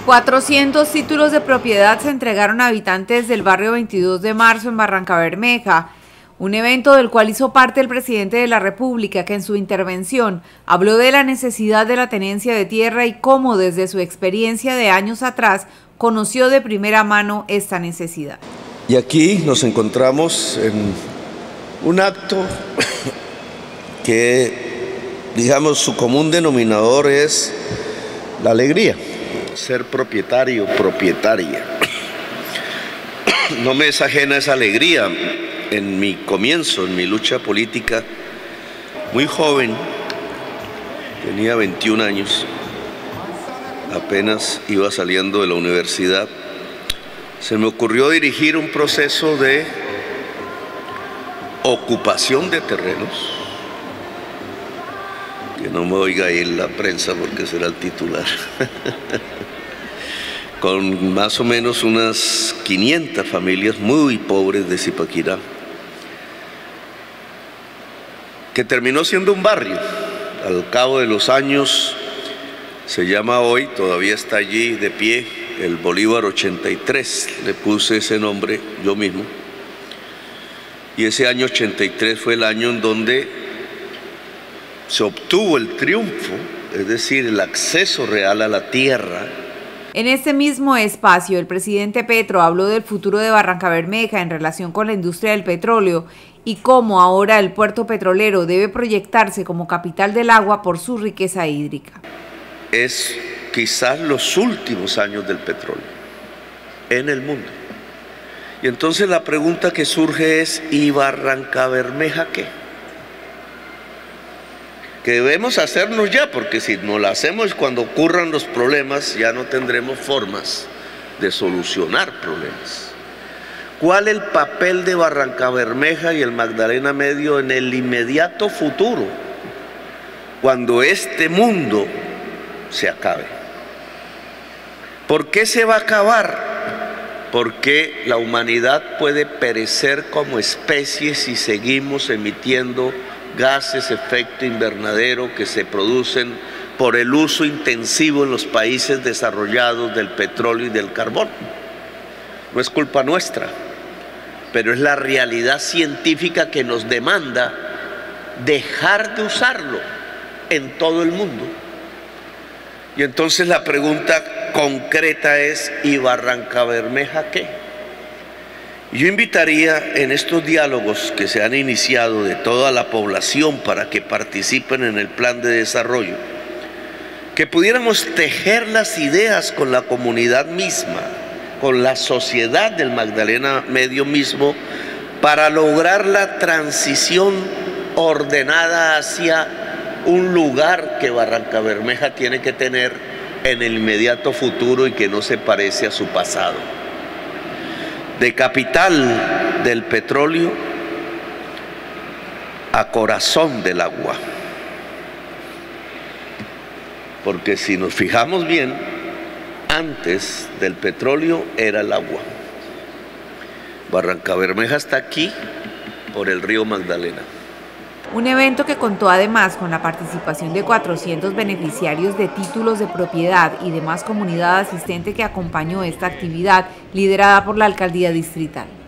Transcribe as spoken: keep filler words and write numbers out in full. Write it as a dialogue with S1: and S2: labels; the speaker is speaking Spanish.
S1: cuatrocientos títulos de propiedad se entregaron a habitantes del barrio veintidós de marzo en Barrancabermeja, un evento del cual hizo parte el presidente de la República, que en su intervención habló de la necesidad de la tenencia de tierra y cómo desde su experiencia de años atrás conoció de primera mano esta necesidad.
S2: Y aquí nos encontramos en un acto que, digamos, su común denominador es la alegría. Ser propietario, propietaria. No me es ajena esa alegría. En mi comienzo, en mi lucha política, muy joven, tenía veintiún años, apenas iba saliendo de la universidad, se me ocurrió dirigir un proceso de ocupación de terrenos, que no me oiga ahí en la prensa porque será el titular, con más o menos unas quinientas familias muy pobres de Zipaquirá, que terminó siendo un barrio. Al cabo de los años se llama hoy, todavía está allí de pie, el Bolívar ochenta y tres, le puse ese nombre yo mismo, y ese año ochenta y tres fue el año en donde se obtuvo el triunfo, es decir, el acceso real a la tierra.
S1: En este mismo espacio, el presidente Petro habló del futuro de Barrancabermeja en relación con la industria del petróleo y cómo ahora el puerto petrolero debe proyectarse como capital del agua por su riqueza hídrica.
S2: Es quizás los últimos años del petróleo en el mundo. Y entonces la pregunta que surge es, ¿y Barrancabermeja qué? Que debemos hacernos ya, porque si no la hacemos cuando ocurran los problemas, ya no tendremos formas de solucionar problemas. ¿Cuál es el papel de Barrancabermeja y el Magdalena Medio en el inmediato futuro, cuando este mundo se acabe? ¿Por qué se va a acabar? Porque la humanidad puede perecer como especie si seguimos emitiendo gases de efecto invernadero que se producen por el uso intensivo en los países desarrollados del petróleo y del carbón. No es culpa nuestra, pero es la realidad científica que nos demanda dejar de usarlo en todo el mundo. Y entonces la pregunta concreta es, ¿y Barrancabermeja qué? Yo invitaría en estos diálogos que se han iniciado de toda la población para que participen en el plan de desarrollo, que pudiéramos tejer las ideas con la comunidad misma, con la sociedad del Magdalena Medio mismo, para lograr la transición ordenada hacia un lugar que Barrancabermeja tiene que tener en el inmediato futuro y que no se parece a su pasado. De capital del petróleo a corazón del agua. Porque si nos fijamos bien, antes del petróleo era el agua. Barrancabermeja está aquí por el río Magdalena.
S1: Un evento que contó además con la participación de cuatrocientos beneficiarios de títulos de propiedad y demás comunidad asistente que acompañó esta actividad liderada por la alcaldía distrital.